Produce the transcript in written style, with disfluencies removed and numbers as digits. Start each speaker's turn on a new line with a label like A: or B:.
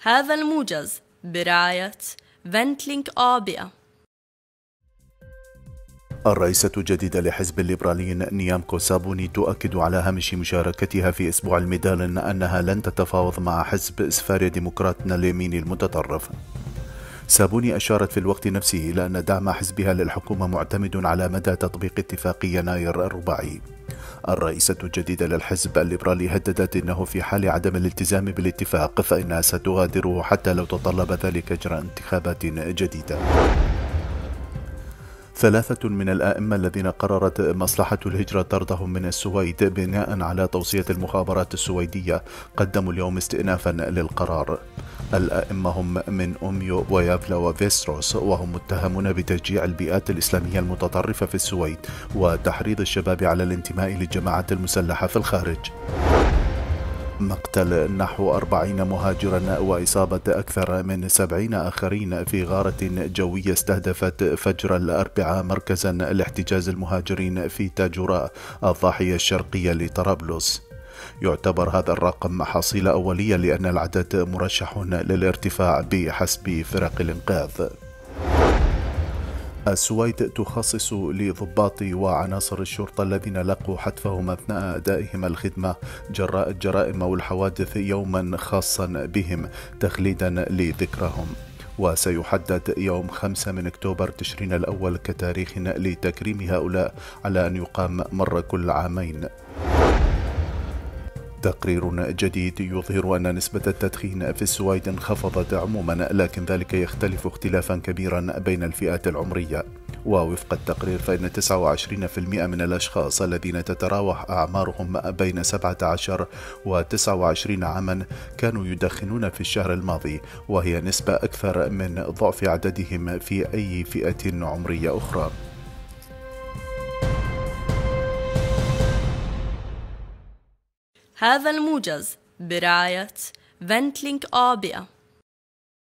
A: هذا الموجز برعاية فنتلينك آبئة.
B: الرئيسة الجديدة لحزب الليبراليين نيامكو سابوني تؤكد على هامش مشاركتها في أسبوع الميدالين أنها لن تتفاوض مع حزب سفاريا ديمقراطنا اليميني المتطرف. سابوني أشارت في الوقت نفسه إلى أن دعم حزبها للحكومة معتمد على مدى تطبيق اتفاق يناير الرباعي. الرئيسة الجديدة للحزب الليبرالي هددت أنه في حال عدم الالتزام بالاتفاق فإنها ستغادره حتى لو تطلب ذلك إجراء انتخابات جديدة. 3 من الآئمة الذين قررت مصلحة الهجرة طردهم من السويد بناء على توصية المخابرات السويدية قدموا اليوم استئنافا للقرار. الآئمة هم من أوميو ويافلا وفيستروس، وهم متهمون بتشجيع البيئات الإسلامية المتطرفة في السويد وتحريض الشباب على الانتماء للجماعات المسلحة في الخارج. مقتل نحو 40 مهاجرا وإصابة أكثر من 70 آخرين في غارة جوية استهدفت فجر الأربعاء مركزا لاحتجاز المهاجرين في تاجوراء الضاحية الشرقية لطرابلس. يعتبر هذا الرقم حصيلة أولية لأن العدد مرشح للارتفاع بحسب فرق الإنقاذ. السويد تخصص لضباط وعناصر الشرطة الذين لقوا حتفهم أثناء أدائهم الخدمة جراء الجرائم أو الحوادث يوما خاصا بهم تخليدا لذكرهم، وسيحدد يوم 5 من أكتوبر تشرين الأول كتاريخ لتكريم هؤلاء على أن يقام مر كل عامين. تقرير جديد يظهر أن نسبة التدخين في السويد انخفضت عموما، لكن ذلك يختلف اختلافا كبيرا بين الفئات العمرية. ووفق التقرير فإن 29% من الأشخاص الذين تتراوح أعمارهم بين 17 و 29 عاما كانوا يدخنون في الشهر الماضي، وهي نسبة أكثر من ضعف عددهم في أي فئة عمرية أخرى.
A: هذا الموجز برعاية فنتلينك آبئة.